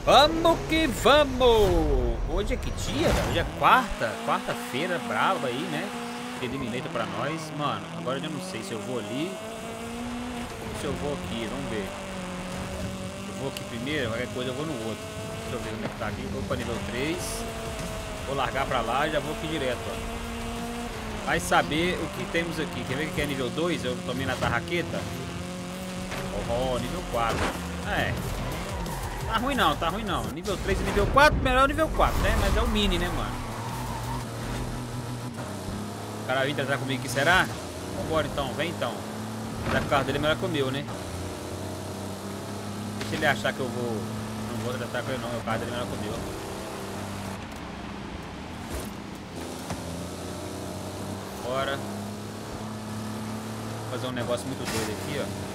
Vamos que vamos! Hoje é que dia, cara? Hoje é quarta-feira brava aí, né? Eliminator pra nós. Mano, agora eu já não sei se eu vou ali ou se eu vou aqui, vamos ver. Eu vou aqui primeiro, qualquer coisa eu vou no outro. Deixa eu ver como é que tá aqui. Vou pra nível 3. Vou largar pra lá e já vou aqui direto, ó. Vai saber o que temos aqui. Quer ver o que é nível 2? Eu tomei na tarraqueta. Oh, nível 4. É. Tá ruim não, tá ruim não. Nível 3 e nível 4, melhor o nível 4, né? Mas é o mini, né, mano? O cara vir tratar comigo aqui, será? Vambora então, vem então. Mas o carro dele é melhor que o meu, né? Deixa ele achar que eu vou... Não vou tratar com ele não, o carro dele é melhor que o meu. Bora. Vou fazer um negócio muito doido aqui, ó.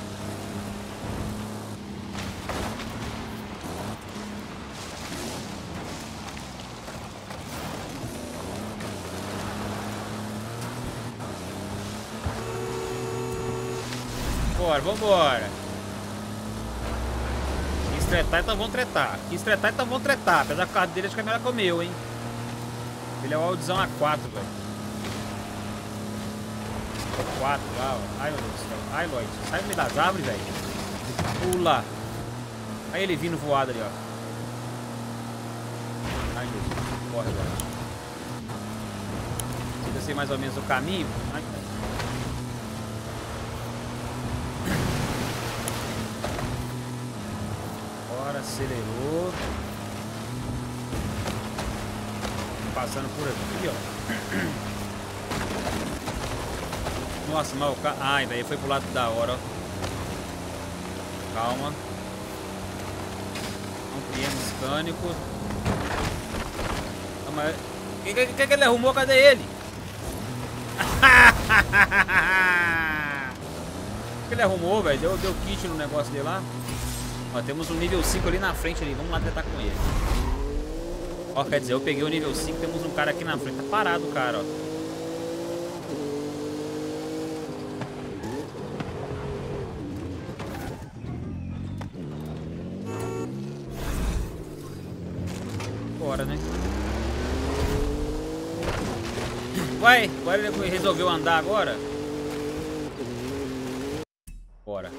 Vambora, vambora. Quis tretar, então vamos tretar. Quis tretar, então vamos tretar. Apesar que o carro dele acho que é melhor que o meu, hein. Ele é o Audizão A4, velho. 4 lá, ó. Ai, meu Deus do céu. Ai, Lloyd. Sai no meio das árvores, velho. Pula. Aí ele vindo voado ali, ó. Ai, meu Deus. Corre agora. Eu sei mais ou menos o caminho. Ai, bora, acelerou. Passando por aqui, ó. Nossa, mas o carro... Ai, velho, foi pro lado da hora, ó. Calma. Ampliemos mecânico. Mas... O que ele arrumou? Cadê ele? O que ele arrumou, velho? Deu kit no negócio dele lá. Ó, temos um nível 5 ali na frente ali. Vamos lá tentar com ele. Ó, quer dizer, eu peguei o nível 5. Temos um cara aqui na frente. Tá parado o cara, ó. Bora, né? Ué, agora ele resolveu andar agora? Bora.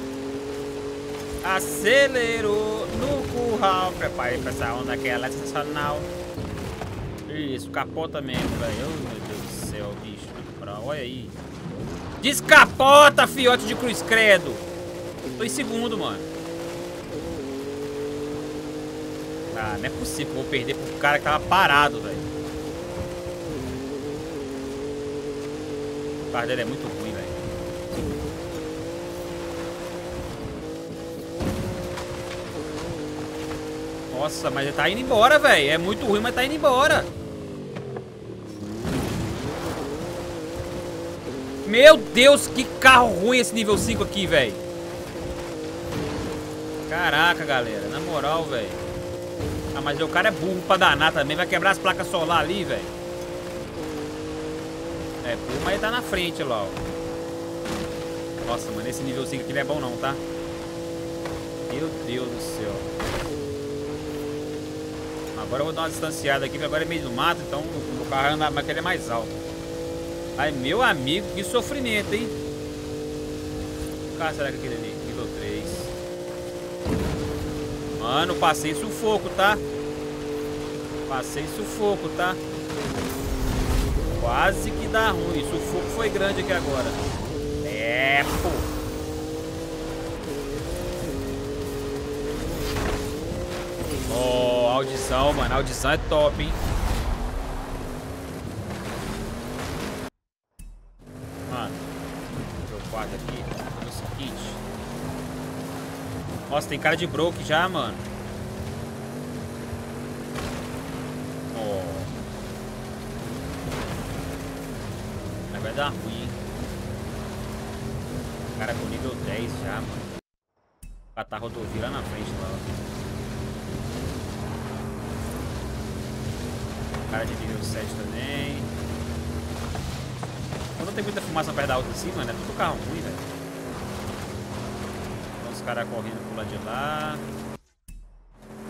Acelerou no curral. Prepare pra essa onda que ela é sensacional. Isso, capota mesmo, velho. Oh, meu Deus do céu, bicho. Olha aí. Descapota, fiote de cruz credo. Tô em segundo, mano. Ah, não é possível. Vou perder pro cara que tava parado, velho. O carro dele é muito ruim, velho. Nossa, mas ele tá indo embora, velho. É muito ruim, mas tá indo embora. Meu Deus, que carro ruim esse nível 5 aqui, velho. Caraca, galera. Na moral, velho. Ah, mas o cara é burro pra danar também. Vai quebrar as placas solar ali, velho. É burro, mas ele tá na frente lá, ó. Nossa, mano, esse nível 5 aqui não é bom não, tá? Meu Deus do céu. Agora eu vou dar uma distanciada aqui, porque agora é meio do mato, então o carro anda, mas ele é mais alto. Ai, meu amigo, que sofrimento, hein? Que carro será que é aquele ali? Nível 3. Mano, passei sufoco, tá? Passei sufoco, tá? Quase que dá ruim. Sufoco foi grande aqui agora. É, pô. Ó, Audizão, mano. Audizão é top, hein? Mano, deixa eu guardar aqui. O seguinte. Nossa, tem cara de broke já, mano. Ó. Vai dar ruim, hein? Cara com nível 10 já, mano. Catar rodovia lá na frente, lá. Cara de nível 7 também. Quando tem muita fumaça perto da alta assim, mano, é tudo carro ruim, velho. Então os caras correndo pro lado de lá.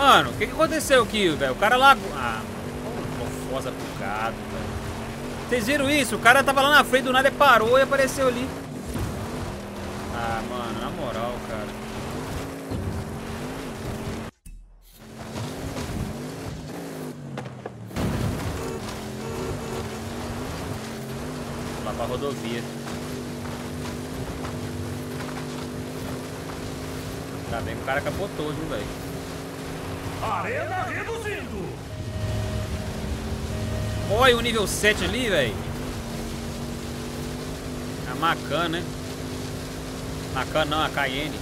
Mano, o que aconteceu aqui, velho? O cara lá... Ah, mano, fosa pro gado, velho. Vocês viram isso? O cara tava lá na frente, do nada ele parou e apareceu ali. Ah, mano, na moral, cara. Lá pra rodovia. Tá bem que o cara capotou, viu, velho? Arena reduzindo. Olha o nível 7 ali, velho. A Macan, né? Macan não, a Cayenne.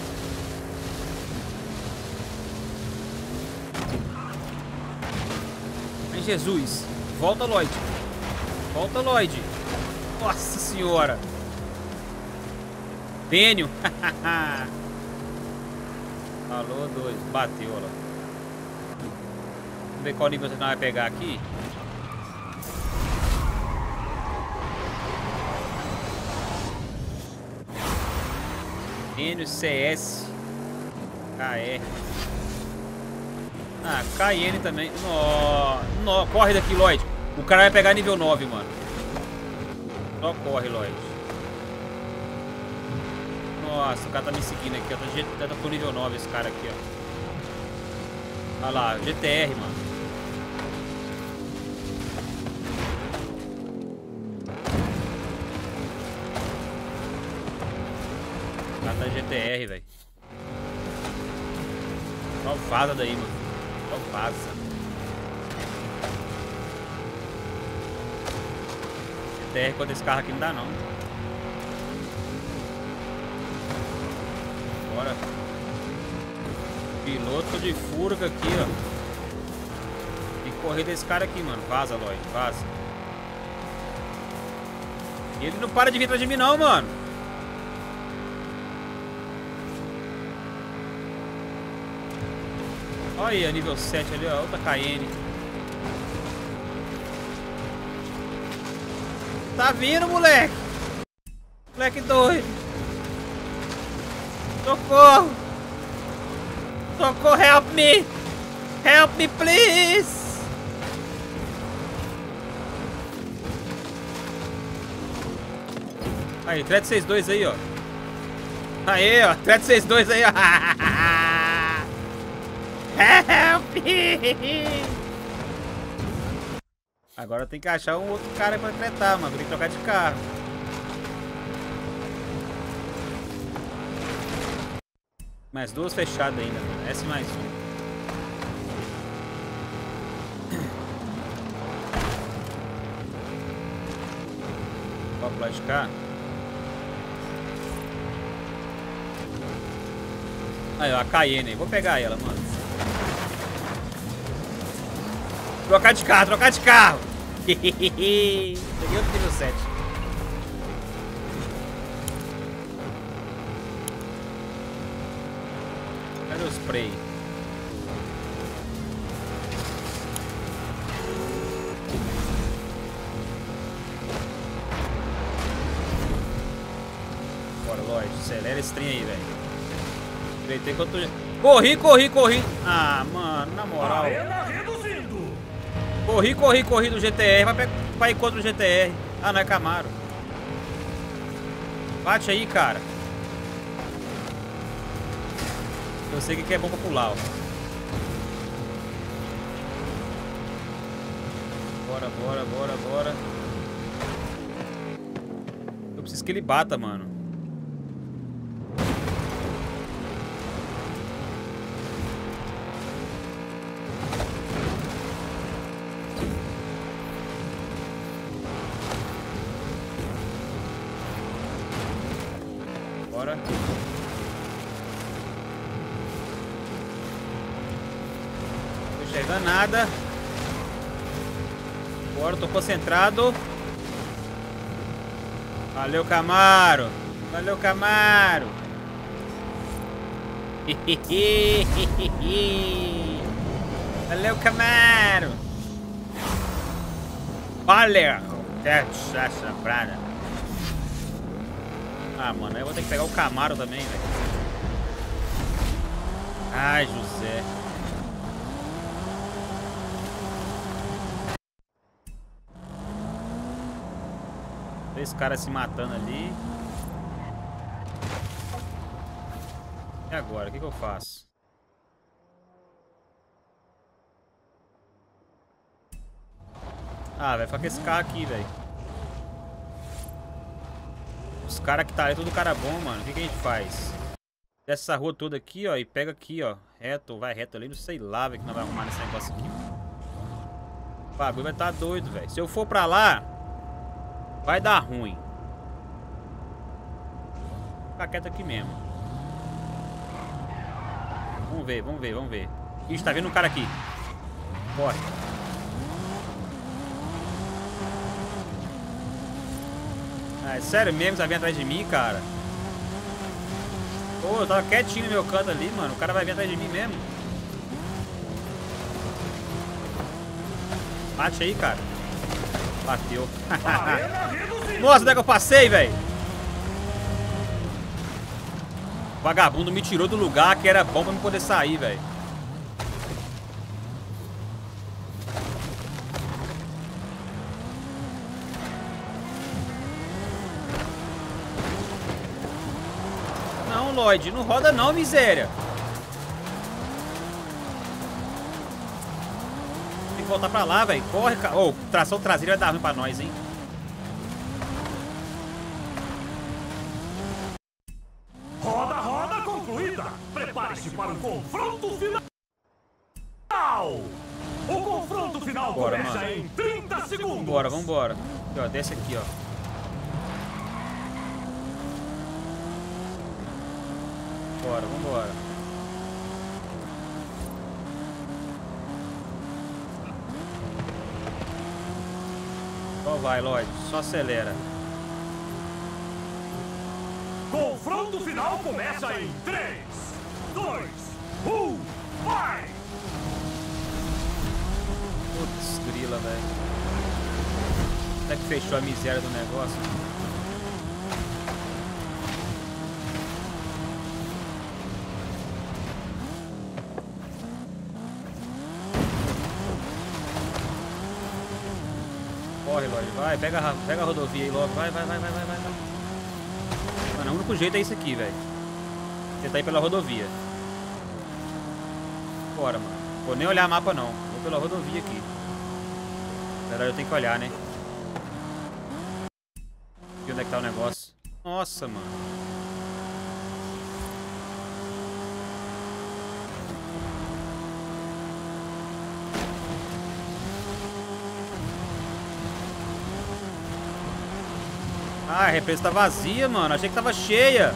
Ai, Jesus. Volta, Lloyd. Volta, Lloyd. Nossa senhora. Dênio. Alô, dois. Bateu, ó lá. Vamos ver qual nível você não vai pegar aqui. Dênio, CS. KR. Ah, Cayenne também. Nó, corre daqui, Lloyd. O cara vai pegar nível 9, mano. Só corre, Lloyd. Nossa, o cara tá me seguindo aqui, ó. Tá com nível 9 esse cara aqui, ó. Olha lá, GTR, mano. O cara tá GTR, velho. Só vaza daí, mano. Só vaza. GTR contra esse carro aqui não dá, não. Bora. Piloto de furga aqui, ó. Tem que correr desse cara aqui, mano. Vaza, Lloyd. Vaza. E ele não para de vir atrás de mim, não, mano. Olha aí, a nível 7 ali, ó. Outra Cayenne. Tá vindo, moleque. Moleque doido. Socorro. Socorro, help me. Help me, please. Aí, 362 aí, ó. Aí, ó. 362 aí, ó. Help me. Agora tem que achar um outro cara pra tretar, mano. Tem que trocar de carro. Mais duas fechadas ainda, mano. Essa e mais um. Vamos pro lado de cá. Aí, ó, a Cayenne. Vou pegar ela, mano. Trocar de carro, trocar de carro. Peguei outro nível 7. Cadê o spray? Bora, Lloyd. Acelera esse trem aí, velho. Aproveitei que eu tô... Corri. Ah, mano, na moral. Corri do GTR. Vai ir contra o GTR. Ah, não é Camaro. Bate aí, cara. Eu sei que é bom pra pular, ó. Bora. Eu preciso que ele bata, mano. Bora. Não tô enxergando nada. Bora, tô concentrado. Valeu, Camaro. Valeu, Camaro. Valeu, Camaro. Valeu. Essa prada. Ah, mano, eu vou ter que pegar o Camaro também, velho. Ai, José. Esse cara se matando ali. E agora? O que eu faço? Ah, vai ficar com esse carro aqui, velho. Os caras que tá ali, tudo cara bom, mano. O que a gente faz? Desce essa rua toda aqui, ó, e pega aqui, ó. Reto, vai reto ali, não sei lá, velho, que nós vamos arrumar nesse negócio aqui. O bagulho vai estar doido, velho. Se eu for pra lá, vai dar ruim. Vou ficar quieto aqui mesmo. Vamos ver, vamos ver, vamos ver. Ixi, tá vendo um cara aqui. Corre. Ah, é sério mesmo? Tá vindo atrás de mim, cara? Pô, eu tava quietinho no meu canto ali, mano. O cara vai vir atrás de mim mesmo. Bate aí, cara. Bateu. Nossa, onde é que eu passei, velho? O vagabundo me tirou do lugar que era bom pra me poder sair, velho. Não, Lloyd, não roda não, miséria. Tem que voltar pra lá, velho. Corre, cara. Ô, tração traseira vai dar ruim pra nós, hein? Roda concluída. Prepare-se para o confronto final. O confronto final Bora, começa mano. em 30 segundos. Vambora, vambora. Aqui, ó, desce aqui, ó. Bora, vambora. Só vai, Lloyd. Só acelera. Confronto final começa em 3, 2, 1, vai! Putz, grila, velho. Até que fechou a miséria do negócio. Corre, Lloyd, vai, pega a rodovia aí logo, vai. Mano, o único jeito é isso aqui, velho. Tentar ir pela rodovia. Bora, mano. Vou nem olhar mapa, não. Vou pela rodovia aqui. Na verdade, eu tenho que olhar, né? E onde é que tá o negócio? Nossa, mano. Ah, a represa tá vazia, mano. Achei que tava cheia.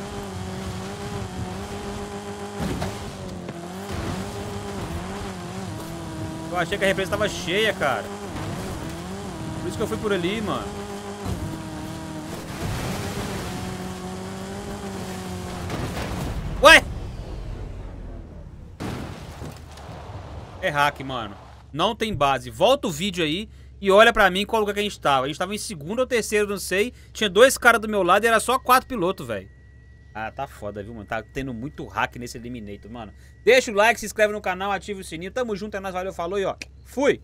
Eu achei que a represa tava cheia, cara. Por isso que eu fui por ali, mano. Ué! É hack, mano. Não tem base. Volta o vídeo aí e olha pra mim qual lugar que a gente tava. A gente tava em segundo ou terceiro, não sei. Tinha 2 caras do meu lado e era só 4 pilotos, velho. Ah, tá foda, viu, mano? Tá tendo muito hack nesse Eliminator, mano. Deixa o like, se inscreve no canal, ativa o sininho. Tamo junto, é nóis, valeu, falou e ó. Fui!